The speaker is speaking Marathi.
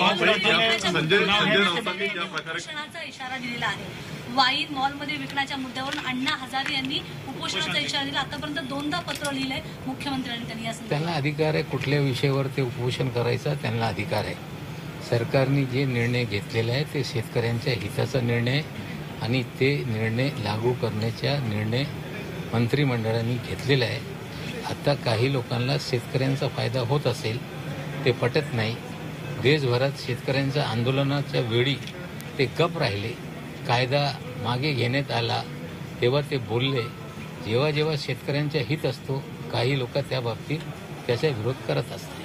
उपोषणाचा इशारा दिलेला आहे. वाईन मॉलमध्ये विकण्याच्या मुद्द्यावरून अण्णा हजारे यांनी उपोषणाचा इशारा दिला. आतापर्यंत 2दा पत्र लिहिलंय मुख्यमंत्र्यांनी. त्यांनी या त्यांना अधिकार आहे कुठल्या विषयावर ते उपोषण करायचा, त्यांना अधिकार आहे. सरकारने जे निर्णय घेतलेला आहे ते शेतकऱ्यांच्या हिताचा निर्णय आणि ते निर्णय लागू करण्याचा निर्णय मंत्रिमंडळाने घेतलेला आहे. आता काही लोकांना शेतकऱ्यांचा फायदा होत असेल ते पटत नाही. देशभरात शेतकऱ्यांच्या आंदोलनाच्या वेळी ते गप राहिले. कायदा मागे घेण्यात आला तेव्हा ते बोलले. जेव्हा जेव्हा शेतकऱ्यांचा हित असतो काही लोक त्या बाबतीत त्याचा विरोध करत असतात.